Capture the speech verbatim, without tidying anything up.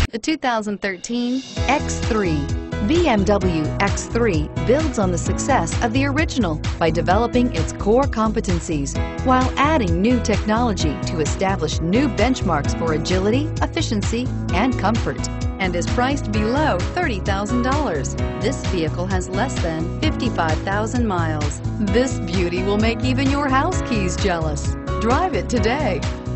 The two thousand thirteen X three. B M W X three builds on the success of the original by developing its core competencies while adding new technology to establish new benchmarks for agility, efficiency, and comfort, and is priced below thirty thousand dollars. This vehicle has less than fifty-five thousand miles. This beauty will make even your house keys jealous. Drive it today.